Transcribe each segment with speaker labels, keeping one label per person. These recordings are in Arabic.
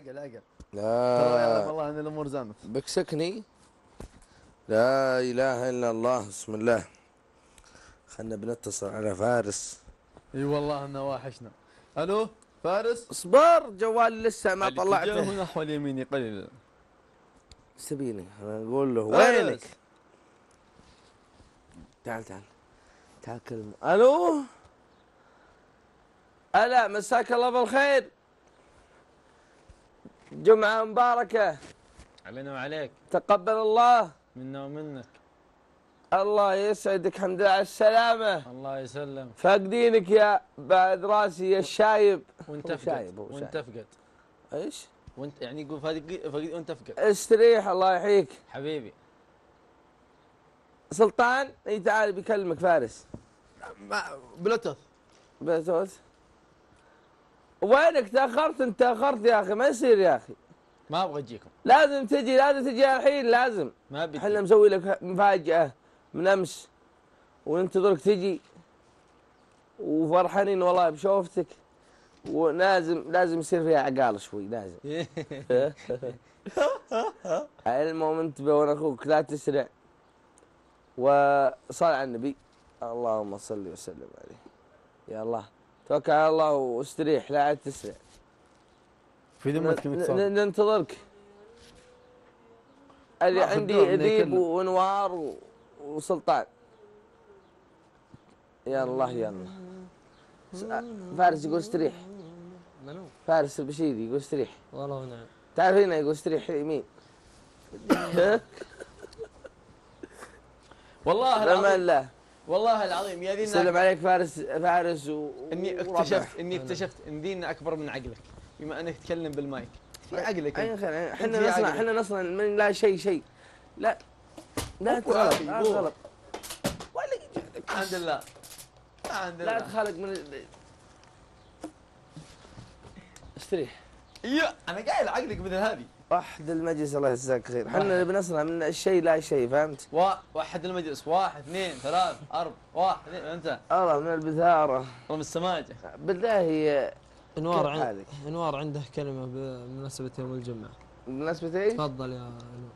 Speaker 1: عقل. ترى
Speaker 2: لا
Speaker 1: يعلم الله ان الامور زانت.
Speaker 2: بكسكني. لا اله الا الله. بسم الله. خلنا بنتصل على فارس.
Speaker 1: اي والله انه واحشنا. الو فارس.
Speaker 2: اصبر، جوالي لسه ما طلعته.
Speaker 1: اتجاهه نحو اليمين قليلا.
Speaker 2: سبيني انا اقول له
Speaker 1: فارس.
Speaker 2: وينك؟ تعال تعال تعال كلمه. الو. هلا، مساك الله بالخير. جمعة مباركة.
Speaker 3: علينا وعليك.
Speaker 2: تقبل الله.
Speaker 3: منا ومنك.
Speaker 2: الله يسعدك، الحمد لله على السلامة.
Speaker 3: الله يسلم.
Speaker 2: فاقدينك يا بعد راسي يا الشايب.
Speaker 3: وانت
Speaker 2: شايب
Speaker 3: فقد وانت فقد.
Speaker 2: ايش؟
Speaker 3: وانت يعني يقول فقد وانت فقد.
Speaker 2: استريح الله يحييك.
Speaker 3: حبيبي.
Speaker 2: سلطان اي تعال بيكلمك فارس.
Speaker 1: بلوتوث.
Speaker 2: بلوتوث. وينك تاخرت؟ انت تاخرت يا اخي، ما يصير يا اخي.
Speaker 3: ما ابغى اجيكم.
Speaker 2: لازم تجي الحين لازم.
Speaker 3: ما ابي.
Speaker 2: احنا مسوي لك مفاجأة من امس وننتظرك تجي وفرحانين والله بشوفتك، لازم يصير فيها عقال شوي لازم. المهم انتبه وانا اخوك لا تسرع، وصل على النبي. اللهم صل وسلم عليه. يا الله توكل على الله واستريح، لا عاد تسرع.
Speaker 1: في ذمتك
Speaker 2: ننتظرك. اللي عندي ذيب ونوار وسلطان. يا الله يا الله. فارس يقول استريح.
Speaker 3: منو؟
Speaker 2: فارس البشيري يقول استريح.
Speaker 3: والله ونعم.
Speaker 2: تعرف هنا يقول استريح يمين.
Speaker 1: والله
Speaker 2: بأمان
Speaker 1: العظيم.
Speaker 2: الله.
Speaker 1: والله العظيم يا ذينا.
Speaker 2: سلم عليك فارس
Speaker 1: اني اكتشفت ان ذينا اكبر من عقلك، بما انك تتكلم بالمايك في عقلك.
Speaker 2: احنا نصنع من لا شيء. لا تغلط. لا تغلط.
Speaker 1: الحمد لله.
Speaker 2: لا تخلق من استريح.
Speaker 1: يا انا قايل عقلك مثل هذه.
Speaker 2: وحد المجلس الله يجزاك خير. احنا بنصنع من الشيء لا شيء، فهمت؟
Speaker 1: وحد المجلس. 1 2 3 4 1 2. انت
Speaker 2: الله من البثارة.
Speaker 1: والله من السماجة.
Speaker 2: بالله هي
Speaker 3: انوار عنده كلمة بمناسبة يوم الجمعة.
Speaker 2: بمناسبة ايش؟
Speaker 3: تفضل يا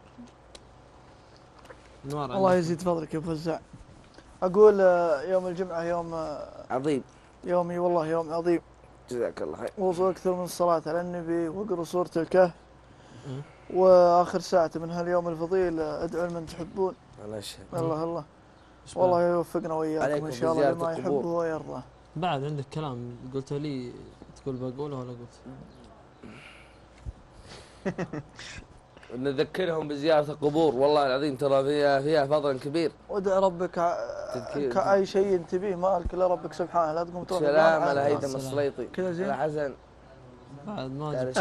Speaker 3: انوار.
Speaker 4: الله يزيد فضلك يا ابو فزاع. اقول يوم الجمعة يوم
Speaker 2: عظيم.
Speaker 4: يومي والله يوم عظيم.
Speaker 2: جزاك الله خير.
Speaker 4: واكثر من الصلاة على النبي واقرأ سورة الكهف. واخر ساعة من هاليوم الفضيل ادعوا لمن تحبون.
Speaker 2: الله يشهد.
Speaker 4: الله والله يوفقنا وياكم ان شاء الله لما يحبه ويرضى.
Speaker 3: بعد عندك كلام قلته لي تقول بقوله ولا قلت؟
Speaker 2: نذكرهم بزيارة القبور، والله العظيم ترى فيها فضل كبير.
Speaker 4: وادع ربك كأي شيء تبيه مالك الا ربك سبحانه، لا تقوم تروح.
Speaker 2: سلام على هيثم السليطي.
Speaker 4: كذا زين.
Speaker 2: على حسن.
Speaker 3: بعد ما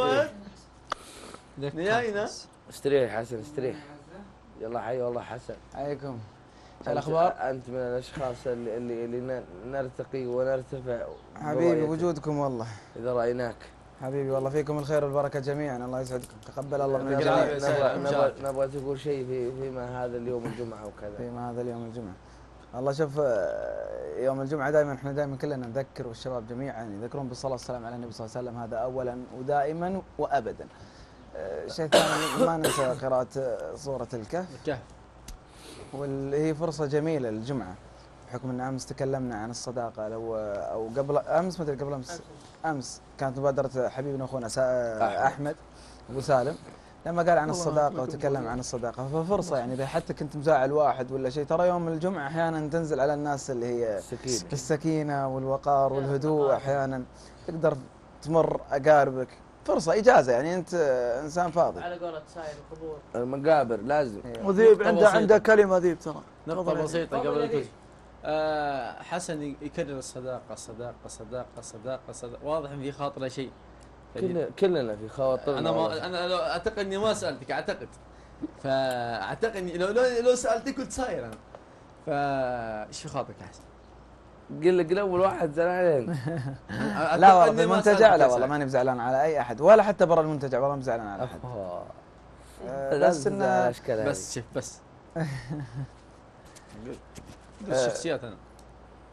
Speaker 1: نياينا.
Speaker 2: استريح حسن استريح. يلا حي والله حسن.
Speaker 5: عليكم. شو الاخبار؟
Speaker 2: انت من الاشخاص اللي نرتقي ونرتفع.
Speaker 5: حبيبي وجودكم والله.
Speaker 2: اذا رايناك.
Speaker 5: حبيبي والله فيكم الخير والبركه جميعا، الله يسعدكم. تقبل الله من الجميع.
Speaker 2: نبغى تقول شيء فيما هذا اليوم الجمعه وكذا.
Speaker 5: فيما هذا اليوم الجمعه. الله شوف، يوم الجمعه دائما احنا دائما كلنا نذكر، والشباب جميعا يذكرون بالصلاه والسلام على النبي صلى الله عليه وسلم، هذا اولا ودائما وابدا. شيء ثاني ما ننسى قراءة سورة الكهف. واللي هي فرصة جميلة للجمعة، بحكم ان امس تكلمنا عن الصداقة، او قبل امس ما ادري قبل امس كانت مبادرة حبيبنا اخونا احمد ابو سالم لما قال عن الصداقة وتكلم عن الصداقة، ففرصة يعني اذا حتى كنت مزاعل واحد ولا شيء، ترى يوم الجمعة احيانا تنزل على الناس اللي هي السكينة والوقار والهدوء، احيانا تقدر تمر اقاربك، فرصة إجازة يعني أنت إنسان فاضي.
Speaker 6: على قولة ساير القبور
Speaker 2: المقابر لازم.
Speaker 4: وذيب عنده كلمة ذيب ترى.
Speaker 1: نقطة بسيطة قبل الكل. حسن يكرر الصداقة الصداقة الصداقة الصداقة الصداقة، واضح إن في خاطره شيء.
Speaker 2: كلنا في خواطرنا.
Speaker 1: أنا أعتقد إني ما سألتك، أعتقد. فأعتقد إني لو سألتك كنت صاير أنا. فإيش في خاطرك يا حسن؟
Speaker 2: قل اول واحد زعلان عليك.
Speaker 5: لا والله في المنتجع لا والله ماني بزعلان على اي احد، ولا حتى برا المنتجع والله مو زعلان على احد.
Speaker 2: بس انه
Speaker 1: بس شوف بس الشخصيات انا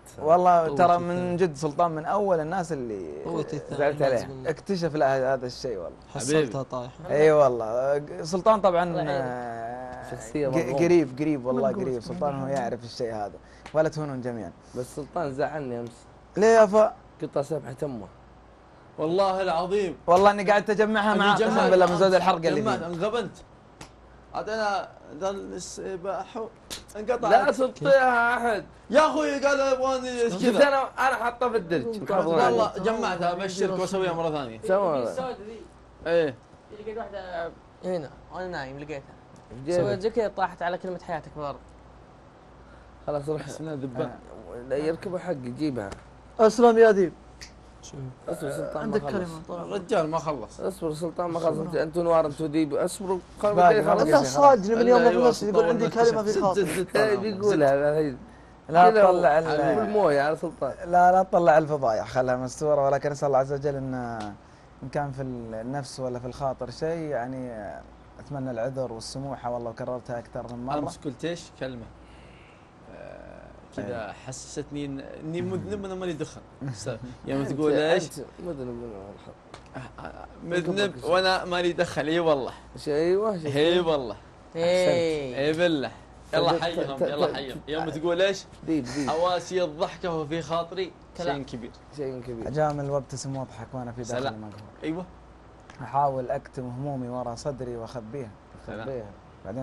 Speaker 5: والله ترى
Speaker 3: قوتي
Speaker 5: من
Speaker 3: الثانية.
Speaker 5: جد سلطان من اول الناس اللي
Speaker 3: قوتي الثانية
Speaker 5: زعلت عليه،
Speaker 3: لازم-
Speaker 5: اكتشف له هذا الشيء والله.
Speaker 3: حصلتها طايحة.
Speaker 5: اي والله سلطان طبعا
Speaker 2: شخصية مضغوطة.
Speaker 5: قريب والله قريب سلطان هو يعرف الشيء هذا ولا تهونون جميعا.
Speaker 2: بس سلطان زعلني امس،
Speaker 5: ليه يا فا؟
Speaker 2: قطع سبحة امه.
Speaker 1: والله العظيم
Speaker 5: والله اني قاعد اجمعها معاه قسما بالله من زود الحرقه اللي
Speaker 1: جمعت
Speaker 5: فيه.
Speaker 1: انغبنت. عاد انا ذا السباح انقطع.
Speaker 2: لا تطيها احد.
Speaker 1: يا اخوي قال يبغاني
Speaker 2: شفت
Speaker 1: كذا.
Speaker 2: انا حاطه في الدرج.
Speaker 1: والله جمعتها ابشرك واسويها مره ثانيه.
Speaker 2: سوى
Speaker 6: السوداء ذي
Speaker 1: ايه
Speaker 6: لقيت واحدة هنا وانا نايم لقيتها
Speaker 2: جيبك.
Speaker 6: سويت زي كذا طاحت على كلمة حياتك بالارض.
Speaker 2: خلاص روح.
Speaker 1: اسمها ذبان.
Speaker 2: لا يركبوا حق جيبها.
Speaker 4: اسلم يا ذيب.
Speaker 2: اصبر سلطان ما
Speaker 4: عندك
Speaker 2: خلص.
Speaker 4: كلمه طال.
Speaker 1: الرجال ما خلص.
Speaker 2: اصبر سلطان ما خلص. انتوا نوار انتوا ديب اصبروا.
Speaker 5: باقي ما
Speaker 2: خلص.
Speaker 5: بقي.
Speaker 4: انت صادني من يوم
Speaker 1: أيوة،
Speaker 4: النص يقول عندي كلمه في خاطري.
Speaker 2: بيقولها الحين.
Speaker 5: لا
Speaker 2: كذا
Speaker 5: تطلع
Speaker 2: بالمويه على سلطان.
Speaker 5: لا تطلع الفضايح خلها مستوره، ولكن اسال الله عز وجل ان كان في النفس ولا في الخاطر شيء يعني اتمنى العذر والسموحه والله وكررتها اكثر من
Speaker 1: انا
Speaker 5: مره.
Speaker 1: بس قلت ايش كلمه كذا حسستني اني مذنب وانا ماني دخن. يوم تقول ايش
Speaker 2: أنت مذنب من
Speaker 1: مذنب وانا ماني دخل. اي والله
Speaker 2: شيء ايوه
Speaker 1: اي والله
Speaker 6: ايه
Speaker 1: اي بالله. يلا حيهم يلا حيهم. يوم تقول ايش
Speaker 2: ديب
Speaker 1: حواسي الضحكه وفي خاطري شيء كبير.
Speaker 2: شيء كبير.
Speaker 5: اجامل وابتسم واضحك وانا في داخل
Speaker 1: سلام.
Speaker 5: المقهور.
Speaker 1: ايوه
Speaker 5: احاول اكتم همومي ورا صدري واخبيها.
Speaker 1: سلام.
Speaker 5: بعدين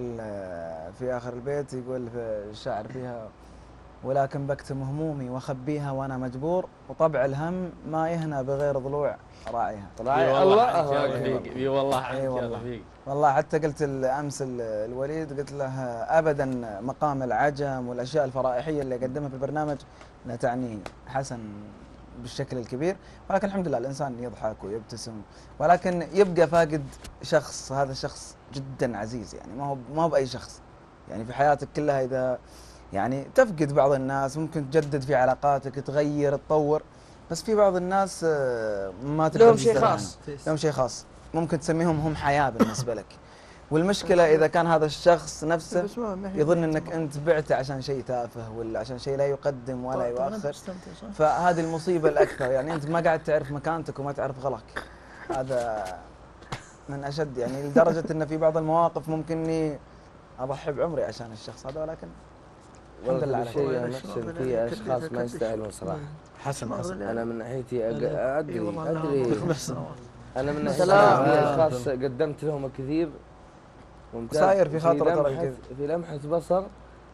Speaker 5: في اخر البيت يقول في الشاعر فيها ولكن بكتم همومي واخبيها وانا مجبور وطبع الهم ما يهنى بغير ضلوع راعيها.
Speaker 2: راعي الله
Speaker 1: فيك. اي والله عنك
Speaker 5: اي
Speaker 1: يا
Speaker 5: والله
Speaker 1: رفيق.
Speaker 5: والله حتى قلت امس الوليد قلت له ابدا مقام العجم والاشياء الفرائحيه اللي يقدمها في البرنامج لا تعني حسن بالشكل الكبير، ولكن الحمد لله الانسان يضحك ويبتسم، ولكن يبقى فاقد شخص، هذا الشخص جدا عزيز يعني ما هو باي شخص يعني في حياتك كلها. اذا يعني تفقد بعض الناس ممكن تجدد في علاقاتك تغير تطور، بس في بعض الناس ما تقدر
Speaker 2: لهم شيء
Speaker 5: تستغنى
Speaker 2: خاص.
Speaker 5: عنهم. لهم شيء خاص ممكن تسميهم هم حياة بالنسبة لك. والمشكلة إذا كان هذا الشخص نفسه
Speaker 4: بس ما هي
Speaker 5: يظن أنك أنت بعته عشان شيء تافه ولا عشان شيء لا يقدم ولا يؤخر، فهذه المصيبة الأكثر. يعني أنت ما قاعد تعرف مكانتك وما تعرف غلطك. هذا من أشد يعني لدرجة أن في بعض المواقف ممكن إني أضحي بعمري عشان الشخص هذا، ولكن الحمد لله على كل
Speaker 2: شيء
Speaker 5: شيء.
Speaker 2: نفسي في اشخاص ما يستاهلون صراحه.
Speaker 1: حسن
Speaker 2: انا من ناحيتي ادري
Speaker 4: والله
Speaker 2: انا من ناحيتي
Speaker 4: سلام.
Speaker 2: في اشخاص قدمت لهم الكثير ممتاز.
Speaker 5: صاير في خاطره ترى
Speaker 2: لمحة
Speaker 5: الكذب.
Speaker 2: في لمحه بصر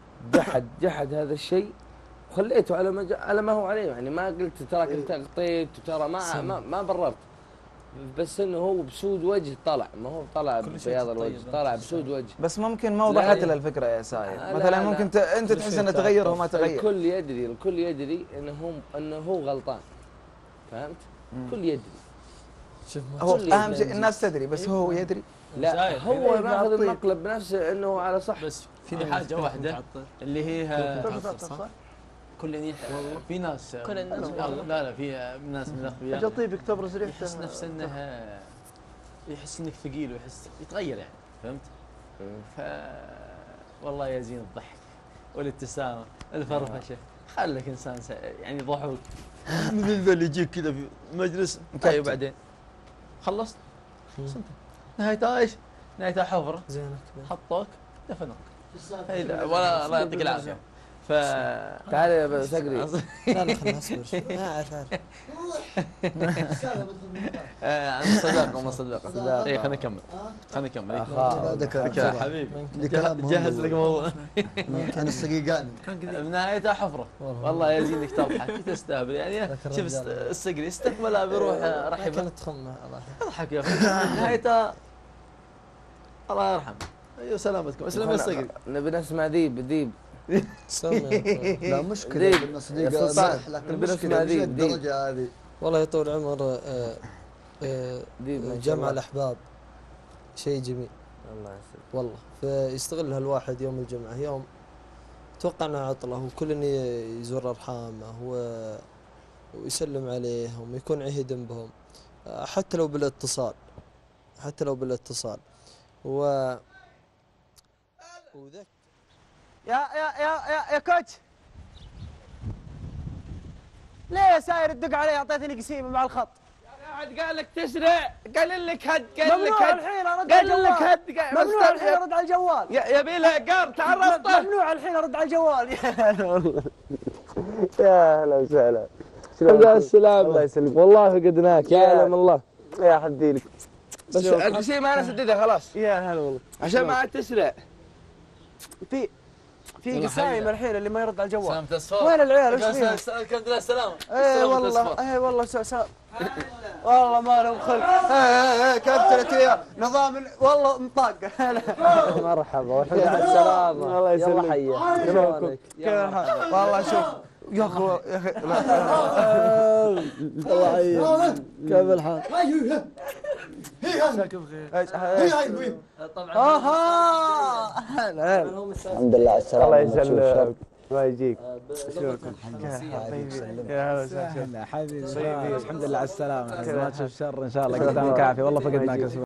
Speaker 2: جحد هذا الشيء وخليته على ما هو عليه. يعني ما قلت تراك انت غطيت وترى ما بررت، بس انه هو بسود وجه طلع، ما هو طلع ببياض الوجه، طلع بسود وجه.
Speaker 5: بس ممكن ما وضحت له الفكرة يا ساير،
Speaker 2: لا،
Speaker 5: مثلا
Speaker 2: لا.
Speaker 5: ممكن انت تحس انه تغير وهو ما تغير.
Speaker 2: الكل يدري انه هو غلطان، فهمت؟ الكل يدري.
Speaker 3: شوف
Speaker 5: هو
Speaker 2: كل
Speaker 5: اهم شيء
Speaker 2: يدري.
Speaker 5: الناس تدري، بس هو يدري.
Speaker 2: لا
Speaker 1: زايد.
Speaker 2: هو
Speaker 4: إيه،
Speaker 2: ماخذ
Speaker 4: معطيك.
Speaker 2: المقلب بنفسه انه على صح.
Speaker 1: بس في حاجه واحده اللي هي كل في ناس
Speaker 6: كل الناس
Speaker 1: لا في ناس من الاخويا
Speaker 4: اجل طيبك تبرز ريحته.
Speaker 1: يحس نفسه انه يحس انك ثقيل ويحس يتغير يعني، فهمت؟ ف والله يزين الضحك والابتسامه الفرفشه، خليك انسان يعني ضحوك. مثل ذا اللي يجيك كذا في مجلس طيب بعدين خلصت نهايتها ايش؟ نهايتها حفره
Speaker 3: زينك
Speaker 1: حطوك دفنوك. ولا الله يعطيك العافيه. ف
Speaker 2: تعال يا ابو سقري.
Speaker 3: لا لا خلنا نصبر شوي. عارف
Speaker 1: عن صداقه وما صداقه. اي خلينا نكمل
Speaker 2: اخا
Speaker 1: حبيبي
Speaker 7: كلام
Speaker 1: جهز لك موضوع.
Speaker 7: كان الصقيقان
Speaker 1: بنهايتها حفره والله يزينك تضحك تستهبل يعني. شوف الصقري استقبلها بروح رحب
Speaker 3: كانت تخمه الله
Speaker 1: اضحك يا اخي. نهايتها الله يرحمه. ايوه سلامتكم. اسلم يا الصقري.
Speaker 2: نبي نسمع ديب
Speaker 7: لا مشكلة
Speaker 2: ذيب.
Speaker 7: بالناس ذيك
Speaker 2: يا سلطان،
Speaker 7: صح، لكن
Speaker 2: نبي
Speaker 7: المشكلة
Speaker 2: نسمع
Speaker 7: مش
Speaker 2: ذيب.
Speaker 7: الدرجة هذه.
Speaker 3: والله يا طول العمر
Speaker 2: ديب ما شاء
Speaker 3: جمع
Speaker 2: الله.
Speaker 3: الاحباب شيء جميل
Speaker 2: الله يسلمك.
Speaker 3: والله. فيستغلها الواحد يوم الجمعه، يوم توقع انه عطله وكل إنه يزور ارحامه ويسلم عليهم ويكون عهد بهم، حتى لو بالاتصال
Speaker 5: يا كوتش
Speaker 8: ليه ساير تدق علي اعطيتني قسيمه مع الخط؟
Speaker 2: واحد قال لك تسرع، قال لك هد، قال لك
Speaker 8: ممنوع
Speaker 2: هد،
Speaker 8: الحين ارد على
Speaker 2: قال لك
Speaker 8: الجوال.
Speaker 2: هد،
Speaker 8: ممنوع الحين ارد على الجوال.
Speaker 2: يبي له قار تعرفته.
Speaker 8: ممنوع الحين ارد على الجوال.
Speaker 2: يا هلا وسهلا.
Speaker 9: الحمد لله السلامة.
Speaker 2: الله يسلمك.
Speaker 9: والله فقدناك يا علم الله.
Speaker 2: يا حدي لك.
Speaker 9: بس القسيمة أنا سددها خلاص
Speaker 2: يا هلا والله.
Speaker 9: عشان ما عاد تسرع.
Speaker 8: في قسايم الحين اللي ما يرد على الجوال.
Speaker 1: سلامة الصفار.
Speaker 8: وين العيال ايش فيهم؟
Speaker 1: الحمد لله السلامة.
Speaker 8: اي والله اي والله والله ما لهم خلق.
Speaker 7: كابتن نظام والله مطاقه.
Speaker 2: مرحبا والحمد لله على السلامة. الله يسلمك. يلا حيا.
Speaker 8: كيف الحال؟ والله شوف يا اخي يا اخي
Speaker 7: الله يعينك.
Speaker 8: كيف الحال؟
Speaker 7: مساك بخير.
Speaker 8: طبعا
Speaker 2: الحمد لله على السلامة. الله يسلمك. الله يجيك.
Speaker 5: يا هلا وسهلا حبيبي. الحمد لله على السلامة. ما تشوف شر ان شاء الله قدامك عافية. والله فقدناك.